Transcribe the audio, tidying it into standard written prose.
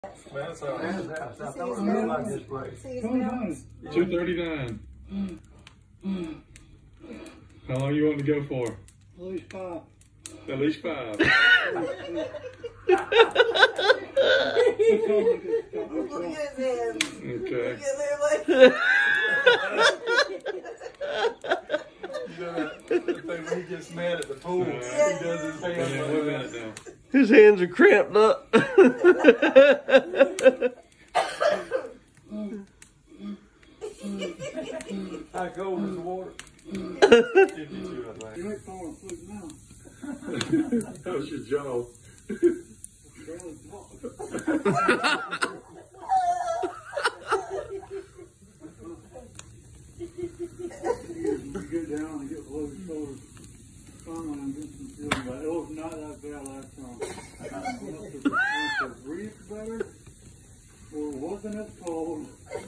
That's all right. I don't like this place. 239. How long you want to go for? At least 5. At least 5. Look at his hands. Okay. Look at their when he gets mad at the pool, he does his hands. Wait a minute now. His hands are cramped up. How cold is the water? 52, I think. You ain't falling asleep now. That was your jaw. Barely talking. You get down and get below your shoulders. Finally, I'm getting some feeling, but it was not that bad last time. I don't know if the breathe better or wasn't as cold.